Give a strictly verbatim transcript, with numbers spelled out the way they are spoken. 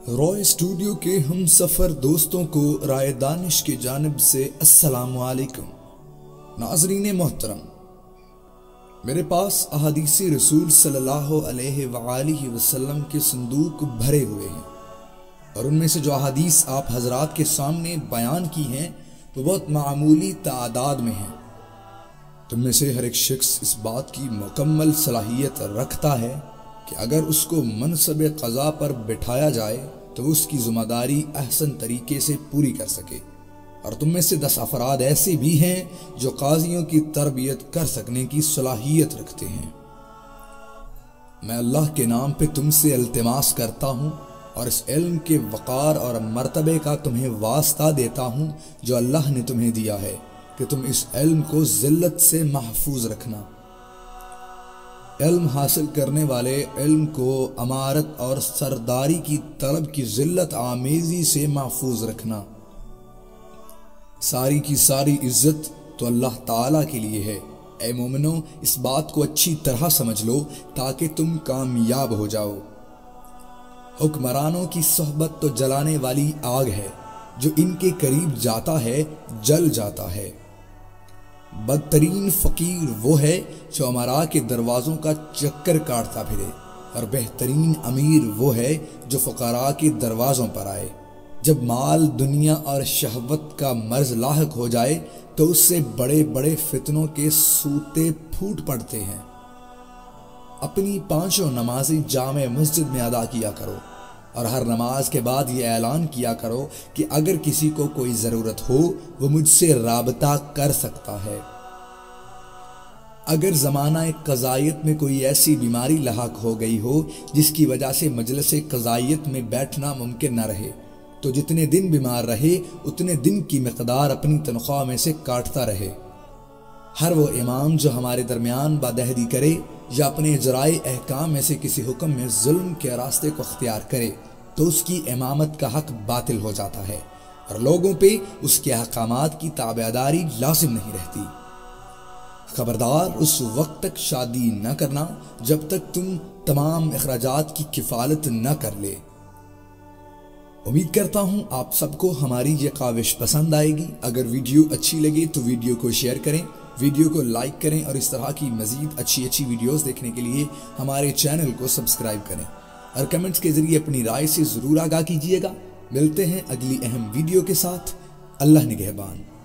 رائے studio کے ہم سفر دوستوں کو رائے دانش کی جانب سے السلام علیکم۔ ناظرین محترم، میرے پاس احادیث رسول صلی اللہ علیہ وآلہ وسلم کے صندوق بھرے ہوئے ہیں، اور ان میں سے جو احادیث آپ حضرات کے سامنے بیان کی ہیں وہ بہت معمولی تعداد میں ہیں۔ تم میں سے ہر ایک شخص اس بات کی مکمل صلاحیت رکھتا ہے کہ اگر اس کو منصب قضا پر بٹھایا جائے تو اس کی ذمہ داری احسن طریقے سے پوری کر سکے، اور تم میں سے دس افراد ایسے بھی ہیں جو قاضیوں کی تربیت کر سکنے کی صلاحیت رکھتے ہیں۔ میں اللہ کے نام پہ تم سے التماس کرتا ہوں اور اس علم کے وقار اور مرتبے کا تمہیں واسطہ دیتا ہوں جو اللہ نے تمہیں دیا ہے کہ تم اس علم کو ذلت سے محفوظ رکھنا۔ علم حاصل کرنے والے علم کو امارت اور سرداری کی طلب کی ذلت آمیزی سے محفوظ رکھنا۔ ساری کی ساری عزت تو اللہ تعالیٰ کے لیے ہے۔ اے مومنو، اس بات کو اچھی طرح سمجھ لو تاکہ تم کامیاب ہو جاؤ۔ حکمرانوں کی صحبت تو جلانے والی آگ ہے، جو ان کے قریب جاتا ہے جل جاتا ہے۔ بدترین فقیر وہ ہے جو امراء کے دروازوں کا چکر کاٹتا پھرے، اور بہترین امیر وہ ہے جو فقراء کے دروازوں پر آئے۔ جب مال، دنیا اور شہوت کا مرض لاحق ہو جائے تو اس سے بڑے بڑے فتنوں کے سوتے پھوٹ پڑتے ہیں۔ اپنی پانچوں نمازیں جامع مسجد میں ادا کیا کرو، اور ہر نماز کے بعد یہ اعلان کیا کرو کہ اگر کسی کو کوئی ضرورت ہو وہ مجھ سے رابطہ کر سکتا ہے۔ اگر زمانہ قضائیت میں کوئی ایسی بیماری لاحق ہو گئی ہو جس کی وجہ سے مجلس قضائیت میں بیٹھنا ممکن نہ رہے، تو جتنے دن بیمار رہے اتنے دن کی مقدار اپنی تنخواہ میں سے کاٹتا رہے۔ ہر وہ امام جو ہمارے درمیان بادہدی کرے یا اپنے اجرائے احکام میں سے کسی حکم میں ظلم کے راستے کو اختیار کرے تو اس کی امامت کا حق باطل ہو جاتا ہے، اور لوگوں پہ اس کے احکامات کی تابعداری لازم نہیں رہتی۔ خبردار، اس وقت تک شادی نہ کرنا جب تک تم تمام اخراجات کی کفالت نہ کر لے۔ امید کرتا ہوں آپ سب کو ہماری یہ کاوش پسند آئے گی۔ اگر ویڈیو اچھی لگے تو ویڈیو کو شیئر کریں، ویڈیو کو لائک کریں، اور اس طرح کی مزید اچھی اچھی ویڈیوز دیکھنے کے لیے ہمارے چینل کو سبسکرائب کریں، اور کمنٹس کے ذریعے اپنی رائے سے ضرور آگاہ کیجیے گا۔ ملتے ہیں اگلی اہم ویڈیو کے ساتھ۔ اللہ نگہبان۔